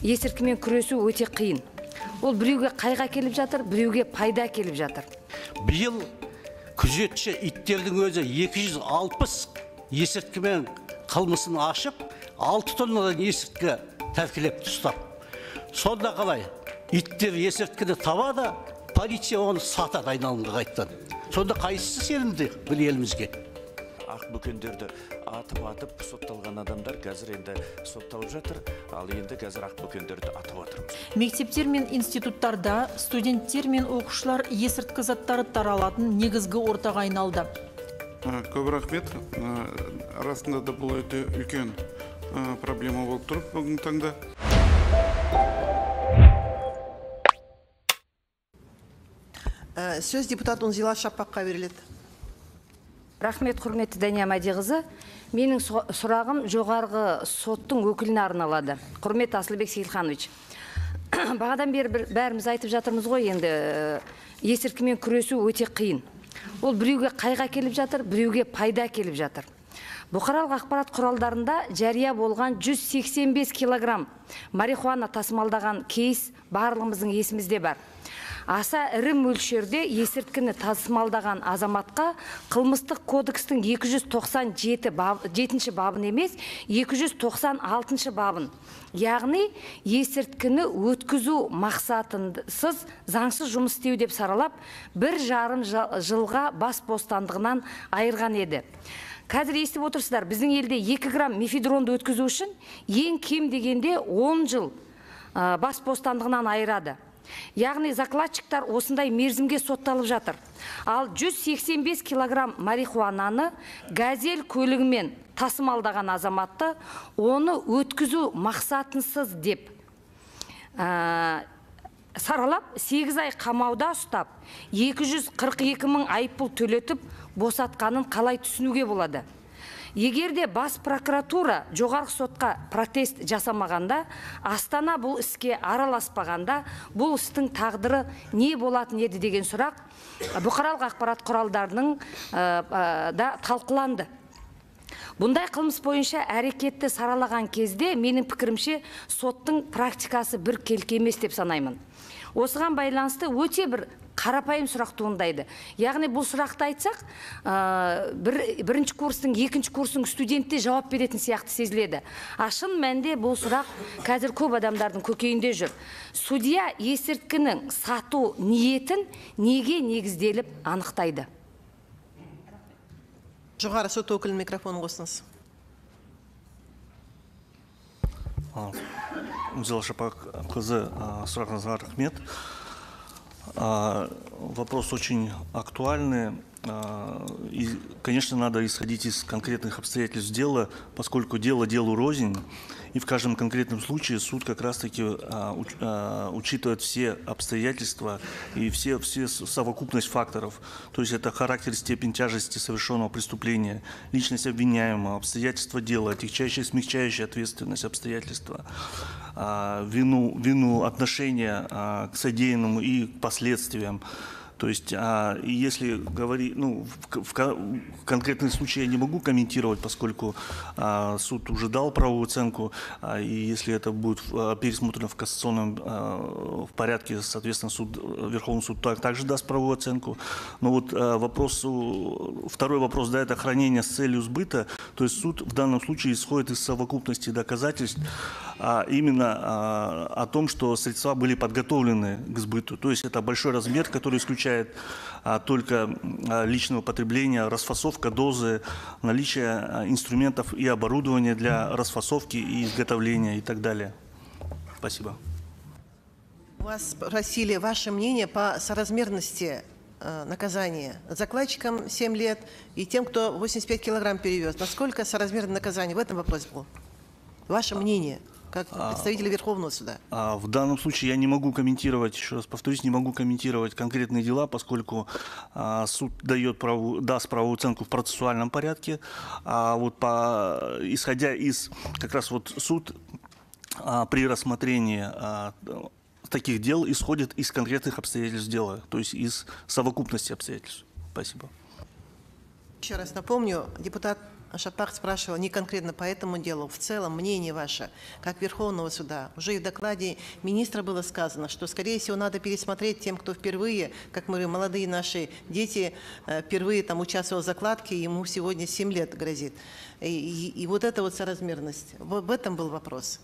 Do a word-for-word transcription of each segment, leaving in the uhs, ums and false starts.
есірткімен күресу өте қиын. Ол біреуге қайға келіп жатыр, біреуге пайда келіп жатыр. Биыл күзетші иттердің өзі екі жүз алпыс есірткімен қылмысын ашып, алты тоннадан есірткі тәркілеп ұстап. Сонда қалай? Иттер есірткіні табады, полиция оны сатады айналымға қайттан. Сонда қайсысы сенімді бұл елімізге? Ақ бөкендерді атып-атып сотталған адамдар қазір енді сотталып жатыр, ал енді қазір ақ бөкендерді атып жатырмыз. Мектептер мен институттарда студенттер мен оқушылар есірткі заттары таралатын негізгі ортаға айналды. Көп рахмет. Арасында да бұл өте үлкен проблема болып тұр бүгінгі таңда. Сөз депутат Унзила Шапаққа беріледі. Рахмет, құрметті Дания Мәдиқызы. Менің сұрағым жоғарғы соттың өкіліне арналады. Құрмет Асылбек Сейілханович. Бағадан бері бәріміз айтып жатырмыз ғой, енді есірткімен күресу өте қиын. Ол біреуге қайға келіп жатыр, біреуге пайда келіп жатыр. Бұқаралық ақпарат құралдарында жария болған жүз сексен бес килограмм марихуана тасымалдаған кейс барлығымыздың есімізде бар. Аса ірі мөлшерде есірткіні тасымалдаған азаматқа қылмыстық кодекстің екі жүз тоқсан жетінші бабын емес, екі жүз тоқсан алтыншы бабын, яғни есірткіні өткізу мақсатынсыз заңсыз жұмыс істеу деп саралап, бір жарым жылға бас бостандығынан айырған еді. Қазір естіп отырсыздар, біздің елде екі грамм мефедронды өткізу үшін ең кем дегенде он жыл бас бостандығынан айырады. Яғни закладчиктар осындай мерзімге сотталып жатыр. Ал жүз сексен бес килограмм марихуананы газель көлігімен тасымалдаған азаматты оны өткізу мақсатынсыз деп саралап, сегіз ай қамауда ұстап, екі жүз қырық екі мың айыппұл төлетіп босатқанын қалай түсінуге болады? Егер де бас прокуратура жоғарғы сотқа протест жасамағанда, Астана бұл іске араласпағанда, бұл істің тағдыры не болатын еді деген сұрақ бұқаралық ақпарат құралдарының да талқыланды. Бұндай қылмыс бойынша әрекетті саралаған кезде, менің пікірімше, соттың практикасы бір келке емес деп санаймын. Осыған байланысты өте бір қарапайым сұрақ туындайды. Яғни бұл сұрақты айтсақ, бірінші курстың, екінші курстың студентте жауап беретін сияқты сезіледі. Ашын мәнде бұл сұрақ қазір көп адамдардың көкейінде жүр. Судья есірткінің сату ниетін неге негізделіп анықтайды? Жоғары сот өкілі микрофон қосыңыз. Унзила Шапаққызы, сұрағыңызға рахмет. Вопрос очень актуальный. И, конечно, надо исходить из конкретных обстоятельств дела, поскольку дело делу рознь. И в каждом конкретном случае суд как раз-таки учитывает все обстоятельства и все, все совокупность факторов. То есть это характер, степень тяжести совершенного преступления, личность обвиняемого, обстоятельства дела, отягчающая, смягчающая ответственность обстоятельства, вину, вину отношения к содеянному и к последствиям. То есть, а, если говорить, ну, в, в, в конкретном случае я не могу комментировать, поскольку а, суд уже дал правовую оценку, а, и если это будет а, пересмотрено в кассационном а, в порядке, соответственно, суд, Верховный суд так, также даст правовую оценку. Но вот а, вопрос, второй вопрос, да, это хранение с целью сбыта. То есть суд в данном случае исходит из совокупности доказательств, а именно а, о том, что средства были подготовлены к сбыту. То есть это большой размер, который исключает а, только а, личного потребления, расфасовка дозы, наличие а, инструментов и оборудования для расфасовки и изготовления и так далее. Спасибо. Вас спросили ваше мнение по соразмерности э, наказания закладчикам семь лет и тем, кто восемьдесят пять килограмм перевез. Насколько соразмерно наказание? В этом вопрос был. Ваше мнение как представители Верховного суда. А, в данном случае я не могу комментировать, еще раз повторюсь, не могу комментировать конкретные дела, поскольку а, суд дает праву, даст правовую оценку в процессуальном порядке. А вот по, исходя из, как раз вот суд а, при рассмотрении а, таких дел исходит из конкретных обстоятельств дела, то есть из совокупности обстоятельств. Спасибо. Еще раз напомню, депутат Шапак спрашивал не конкретно по этому делу, в целом мнение ваше, как Верховного суда. Уже и в докладе министра было сказано, что, скорее всего, надо пересмотреть тем, кто впервые, как мы говорим, молодые наши дети, э, впервые там участвовал в закладке, ему сегодня семь лет грозит. И, и, и вот эта вот соразмерность, в, в этом был вопрос.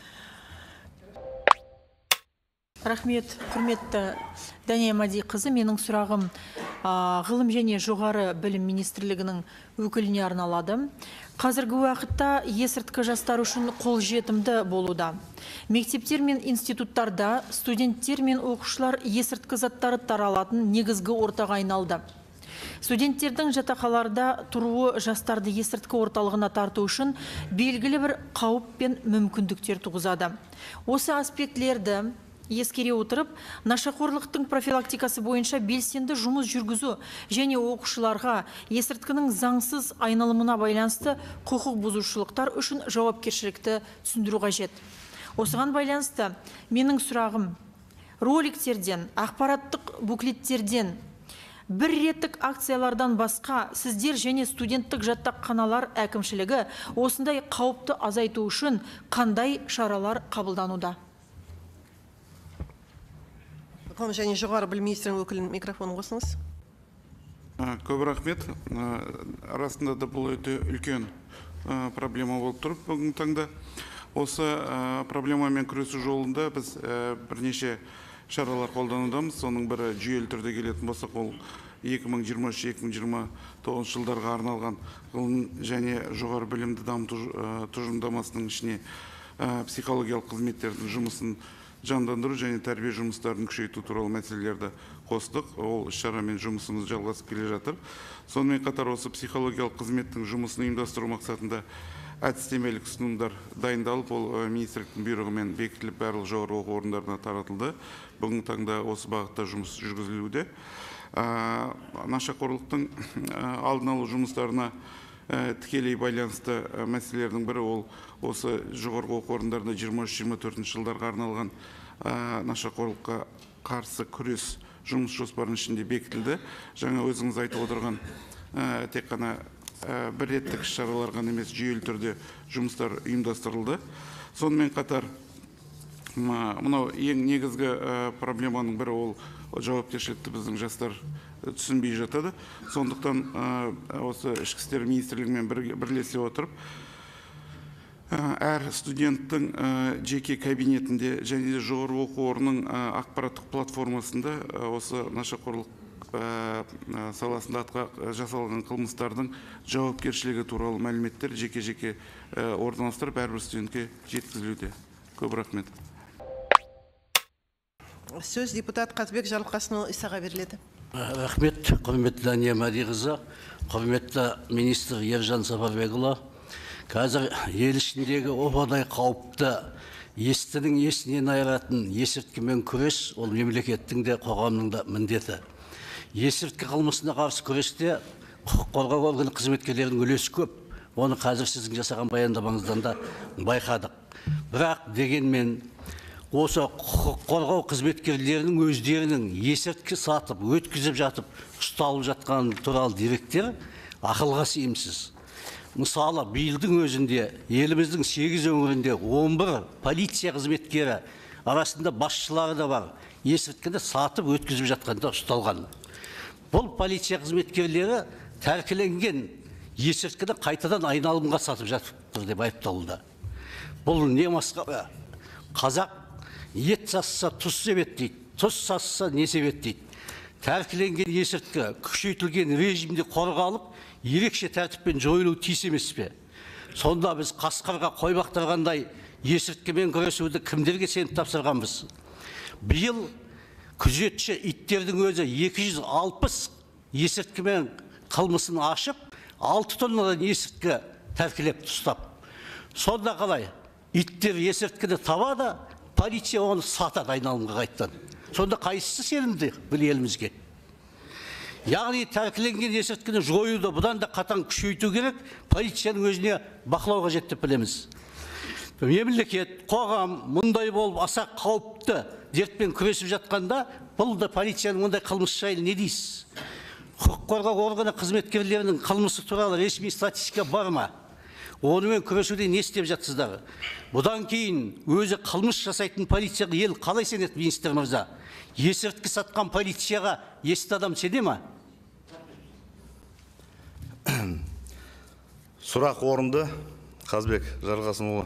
Рахмет, құрметті Дания Мади қызы, менің сұрағым а, ғылым және жоғары білім министрлігінің өкіліне арналады. Қазіргі уақытта есірткі жастар үшін қолжетімді болуда. Мектептер мен институттарда студенттер мен оқушылар есірткі заттары таралатын негізгі ортаға айналды. Студенттердің жатақханаларда тұруы жастарды есірткі орталығына тарту үшін белгілі бір қауіп пен мүмкіндіктер туғызады. Осы аспектілерді ескере отырып, нашақорлықтың профилактикасы бойынша белсенді жұмыс жүргізу және оқушыларға есірткінің заңсыз айналымына байланысты құқық бұзушылықтар үшін жауапкершілікті түсіндіру қажет. Осыған байланысты менің сұрағым, роликтерден, ақпараттық буклеттерден, бір реттік акциялардан басқа сіздер және студенттік жаттақханалар әкімшілігі осындай қауіпті азайту үшін қандай шаралар қабылдануда? Ғылым және жоғары білім министрінің өкілін микрофон қосыңыз. Көп рахмет. Арасында да бұл өте үлкен проблема болып тұр бүгінгі таңда. Осы проблемамен күресу жолында біз бірнеше шаралар қолданудамыз. Соның бірі жүйелі түрде келетін болсақ, ол екі мың жиырма үш екі мың жиырма тоғызыншы жылдарға арналған ғылым және жоғары білімді дамыту тұжырымдамасының ішіне психологиялық қызметтердің жұмысын жандандыру және тәрбие жұмыстарын күшейту туралы мәселелерді қостық. Ол іс-шарамен жұмысымыз жалғасып келе жатыр. Сонымен қатар осы психологиялық қызметтің жұмысын ұйымдастыру мақсатында әдістемелік ұсынымдар дайындалып, ол министрліктің бұйрығымен бекітіліп барлық жоғары оқу орындарына таратылды. Бүгінгі таңда осы бағытта жұмыс жүргізілуде. Нашақорлықтың алдын алу жұмыстарына тікелей байланысты мәселелердің бірі ол осы жоғарғы оқу орындарында жиырма үш жиырма төртінші жылдарға арналған нашақорлыққа қарсы күрес жұмыс жоспарының ішінде бекітілді. Жаңа өзіңіз айтып отырған тек қана бір реттік шаралар ғана емес, жүйелі түрде жұмыстар ұйымдастырылды. Сонымен қатар мынау ең негізгі проблеманың бірі ол жауапкершілікті біздің жастар түсінбей жатады. Сондықтан осы ішкі істер министрлігімен бірлесе отырып, әр студенттің жеке кабинетінде және де жоғары оқу орнының ақпараттық платформасында осы нашақорлық саласында жасалған қылмыстардың жауапкершілігі туралы мәліметтер жеке-жеке орналастырып әрбір студентке жеткізілуде. Көп рахмет. Сөз депутат Қазбек Жарылқасынұлы Исаға беріледі. Рахмет, құрметті Дания Мади-қызы, құрметті министр Ержан Сапарбекұлы. Қазір ел ішіндегі опадай қауіпті естінің есінен айыратын есірткімен күрес, ол мемлекеттің де қоғамның да міндеті. Есірткі қылмысына қарсы күресте құқық қорғау органы қызметкерлерінің үлесі көп. Оны қазір сіздің жасаған баяндамаңыздан да байқадық. Бірақ дегенмен осы құқық қорғау қызметкерлерінің өздерінің есірткі сатып, өткізіп жатып, ұсталып жатқан туралы деректер ақылға сыйымсыз. Мысалы, биылдың өзінде еліміздің сегіз өңірінде он бір полиция қызметкері арасында басшылары да бар, есірткіні сатып өткізіп жатқанда ұсталған. Бұл полиция қызметкерлері тәркіленген есірткіні қайтадан айналымға сатып жатыр деп айыпталуда. Бұл не масқара? Қазақ ет сасса тұз себет дейді, тұз сасса не себет дейді. Тәркіленген есірткі күшейтілген режимде қорғалып, ерекше тәртіппен жойылу тиіс емес пе? Сонда біз қасқырға қой бақтырғандай есірткімен күресуді кімдерге сеніп тапсырғанбыз? Биыл күзетші иттердің өзі екі жүз алпыс есірткімен қылмысын ашып, алты тоннадан есірткі тәркілеп ұстап. Сонда қалай? Иттер есірткіні табады, полиция оны сатады айналымға қайтадан. Сонда қайсысы сенімді бұл елімізге? Яғни тәркіленген есірткіні жоюды бұдан да қатаң күшейту керек, полицияның өзіне бақылау қажет деп білеміз. Мемлекет, қоғам мұндай болып аса қауіпті дертпен күресіп жатқанда, бұл да полицияның мұндай қылмыс жайлы не дейсіз? құқық қорғау органы қызметкерлерінің қылмысы туралы ресми статистика бар ма? Онымен күресуде не істеп жатсыздар? Бұдан кейін өзі қылмыс жасайтын полицияға ел қалай сенеді, министр мырза? Есірткі сатқан полицияға есті адам сене ма? Сұрақ орынды, Қазбек Жарғасымұлы.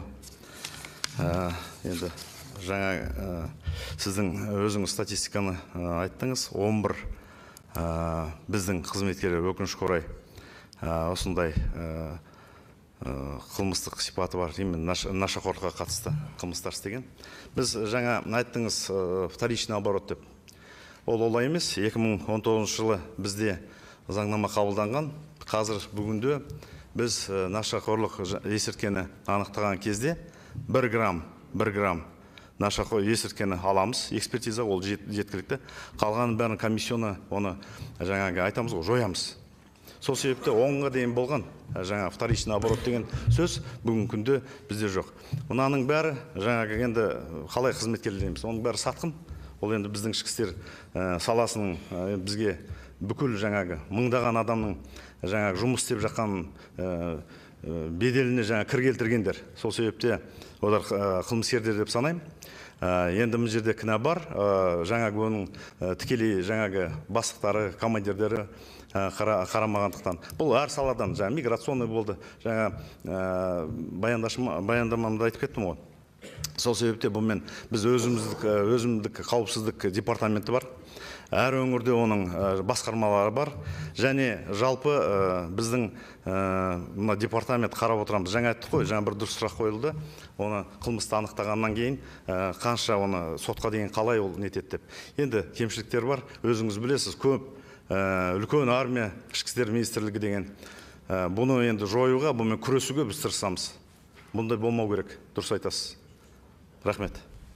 Енді жаңа сіздің өзіңіз статистиканы айттыңыз. он бір біздің қызметкерлер өкінішке орай осындай қылмыстық сипаты бар, именно нашақорлыққа қатысты қылмыстар істеген. Біз жаңа айттыңыз вторичный оборот деп. Ол олай емес. екі мың он тоғызыншы жылы бізде заңнама қабылданған. Қазір бүгінде біз нашақорлық есірткіні анықтаған кезде бір грамм, бір грамм нашақор есірткіні аламыз. Экспертиза ол жеткілікті. Қалғанын бәрін комиссионы оны жаңағы айтамыз ғой, жоямыз. Сол себепті онға дейін болған жаңа вторичный оборот деген сөз бүгін күнде бізде жоқ. Мұнаның бәрі жаңағы енді қалай қызметкерлер дейміз, оның бәрі сатқын. Ол енді біздің ішкі істер саласының бізге бүкіл жаңағы мыңдаған адамның жаңағы жұмыс істеп жатқан беделіне жаңа кір келтіргендер. Сол себепте олар қылмыскерлер деп санаймын. Енді бұл жерде кінә бар. Жаңағы оның тікелей жаңағы бастықтары, командирлері қарамағандықтан. Бұл әр саладан, жаңа миграционный болды, жаңа баяндамамда айтып кеттім ғой. Сол себепте бұмен біз өзімдік қауіпсіздік департаменті бар. Әр өңірде оның басқармалары бар. Және жалпы біздің департамент қарап отырамыз. Жаңа айттық қой, жаңа бір дұрыс сұрақ қойылды. Оны қылмысты анықтағаннан кейін қанша оны сотқа деген қалай ол нетеді деп. Енді кемшіліктер бар. Өзіңіз білесіз, көп үлкен армия, ішкі істер министрлігі деген. Бұны енді жоюға, бұмен күресуге біз тырысамыз. Бұндай болмау керек. Дұрыс айтасыз. Рахмет.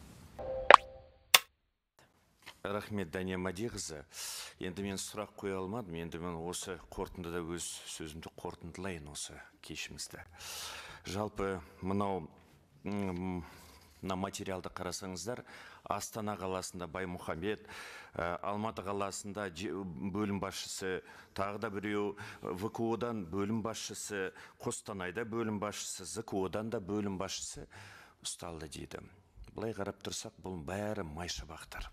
Рахмет, Дания Мадиқызы. Енді мен сұрақ қоя алмадым. Енді мен осы қорытындыда өз сөзімді қорытындылайын осы кешімізді. Жалпы мынау мына материалды қарасаңыздар, Астана қаласында Баймұхамбет, Алматы қаласында бөлім басшысы, тағы да біреу вэ ка одан бөлім басшысы, Қостанайда бөлім басшысы, зэ ка одан да бөлім басшысы ұсталды дейді. Бұлай қарап тұрсақ, бұл бәрі майшабақтар.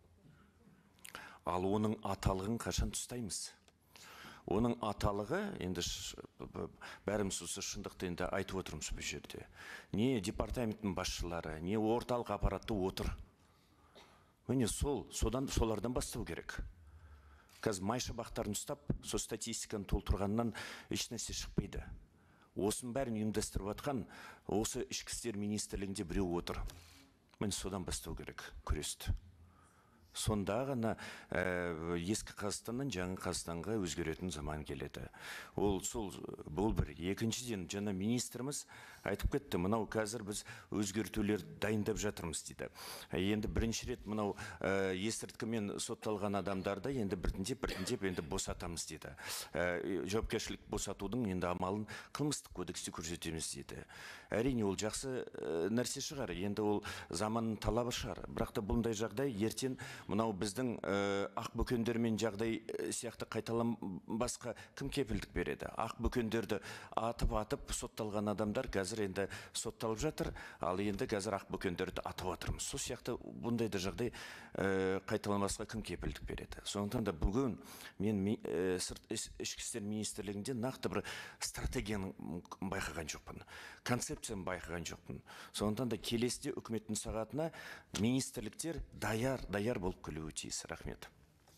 Ал оның аталығын қашан тұстаймыз? Оның аталығы, енді бәріміз осы шындықты енді айтып отырмыз бұл жерде. Не департаменттің басшылары, не орталық аппаратты отыр. Міне сол, содан солардан бастау керек. Қазір майшабақтарын ұстап, сол статистиканы толтырғаннан ешнәрсе шықпайды. Осының бәрін ұйымдастырып жатқан осы ішкі істер министрлігінде біреу отыр. Міне содан бастау керек күресті. Сонда ғана ескі Қазақстаннан жаңа Қазақстанға өзгеретін заман келеді. Ол сол бұл бір. Екіншіден, жаңа министріміз айтып кетті, мынау қазір біз өзгертулер дайындап жатырмыз дейді. Енді бірінші рет мынау есірткімен сотталған адамдарды енді біртіндеп біртіндеп енді босатамыз дейді. Жауапкершілік босатудың енді амалын қылмыстық кодексте көрсетеміз дейді. Әрине ол жақсы нәрсе шығар, енді ол заманның талабы шығар. Бірақ та бұндай жағдай ертең мынау біздің ақ бөкендермен жағдай сияқты қайталанбасқа кім кепілдік береді? Ақ бөкендерді атып-атып сотталған адамдар қазір енді сотталып жатыр, ал енді қазір ақ бөкендерді атып жатырмыз. Сол сияқты бұндай да жағдай қайталанбасқа кім кепілдік береді? Сондықтан да бүгін мен ішкі істер министрлігінде нақты бір стратегияны байқаған жоқпын, концепцияны байқаған жоқпын. Сондықтан да келесіде үкіметтің сағатына министрліктер даяр, даяр болып келуі тиіс. Рахмет.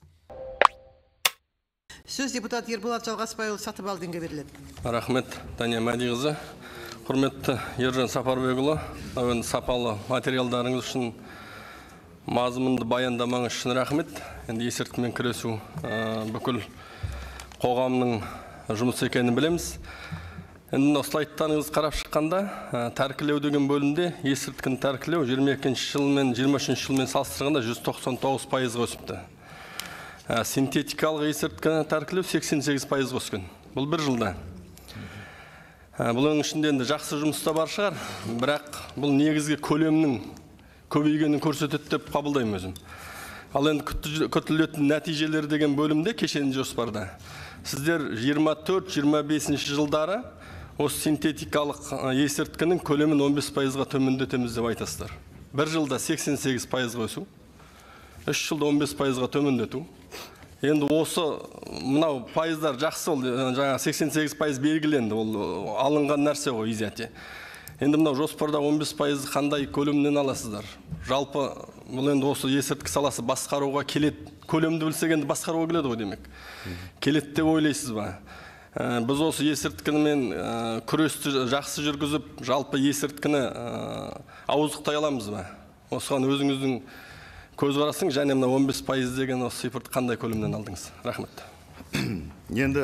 Сөз депутат Ерболат Жалғасбайұлы Сатыбалдинге беріледі. Рахмет, Дания Мадиқызы. Құрметті Ержан Сапарбекұлы, әуен сапалы материалдарыңыз үшін, мазмұнды баяндамаңыз үшін рахмет. Енді есірткімен күресу бүкіл қоғамның жұмысы екенін білеміз. Енді слайдтарыңыз қарап шыққанда, тәркілеу деген бөлімде есірткіні тәркілеу жиырма екінші жыл мен жиырма үшінші жылмен салыстырғанда жүз тоқсан тоғыз пайызға өсіпті. Синтетикалық есірткіні тәркілеу сексен сегіз пайызға өскен. Бұл бір жылда. Бұл өң ішінде енді жақсы жұмыста бар шығар, бірақ бұл негізгі көлемнің көбейгенін көрсетеді деп қабылдаймын өзім. Ал енді күтілетін нәтижелер деген бөлімде кешенді жоспарда. Сіздер жиырма төрт жиырма бесінші жылдары осы синтетикалық есірткінің көлемін он бес пайызға төмендетеміз деп айтасыздар. Бір жылда сексен сегіз пайызға өсу, үш жылда он бес пайызға төмендету. Енді осы мынау пайыздар жақсы, ол жаңа сексен сегіз пайыз белгіленді, ол алынған нәрсе ғой изяте. Енді мынау жоспарда он бес пайыз қандай көлемнен аласыздар? Жалпы бұл енді осы есірткі саласы басқаруға келет, көлемді білсек енді басқаруға келеді ғой демек. Келет деп ойлайсыз ба? Біз осы есірткімен күресті жақсы жүргізіп, жалпы есірткіні ауыздықтай аламыз ба? Осыған өзіңіздің көзқарасың, және мына он бес пайыз деген осы цифрды қандай көлемнен алдыңыз? Рахмет. Енді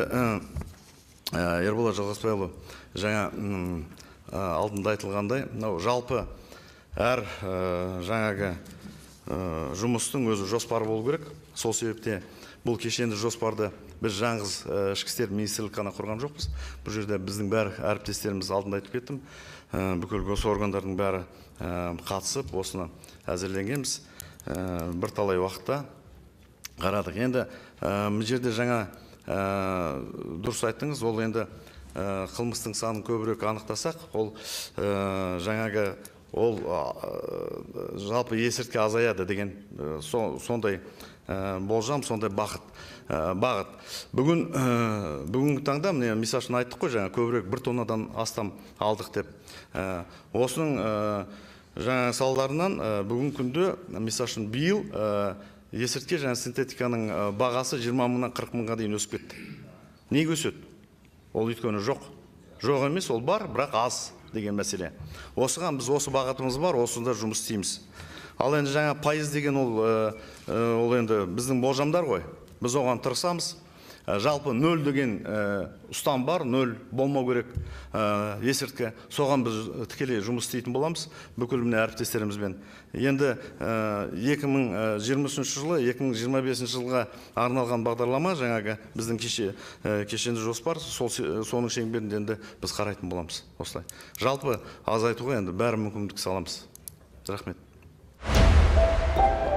Ерболат Жалғасбайұлы жаңа алдында айтылғандай, жалпы әр жаңағы жұмыстың өзі жоспары болу керек. Сол себепте бұл кешенді жоспарды біз жаңғыз ішкі істер министрлігі қана құрған жоқпыз. Бұл жерде біздің бәрі әріптестеріміз алдында айтып кеттім. Бүкіл госоргандардың бәрі қатысып, осыны әзірленгенбіз. Бірталай уақытта қарадық. Енді бұл жерде жаңа дұрыс айттыңыз, ол енді қылмыстың санын көбірек анықтасақ, ол жаңағы ол жалпы есірткі азаяды деген сондай болжам, сондай бағыт. бағыт. Бүгін бүгінгі таңда міне мысалы үшін айттық қой, жаңа көбірек бір тоннадан астам алдық деп. Осының жаңа салдарынан бүгін күнде мысалы үшін биыл есірткі және синтетиканың бағасы жиырма мыңнан қырық мыңға дейін өсіп кетті. Неге өседі? Ол өйткені жоқ. Жоқ емес, ол бар, бірақ аз деген мәселе. Осыған біз осы бағытымыз бар, осында жұмыс істейміз. Ал енді жаңа пайыз деген ол ол енді біздің болжамдар ғой. Біз оған тырысамыз. Жалпы нөл деген ұстам бар, нөл болмау керек есірткі. Соған біз тікелей жұмыс істейтін боламыз, бүкіл міне әріптестерімізбен. Енді екі мың жиырмасыншы жылы, екі мың жиырма бесінші жылға арналған бағдарлама, жаңағы біздің кешенді жоспар, соның шеңберінде енді біз қарайтын боламыз. Осылай. Жалпы азайтуға енді бәрі мүмкіндік саламыз. Рахмет.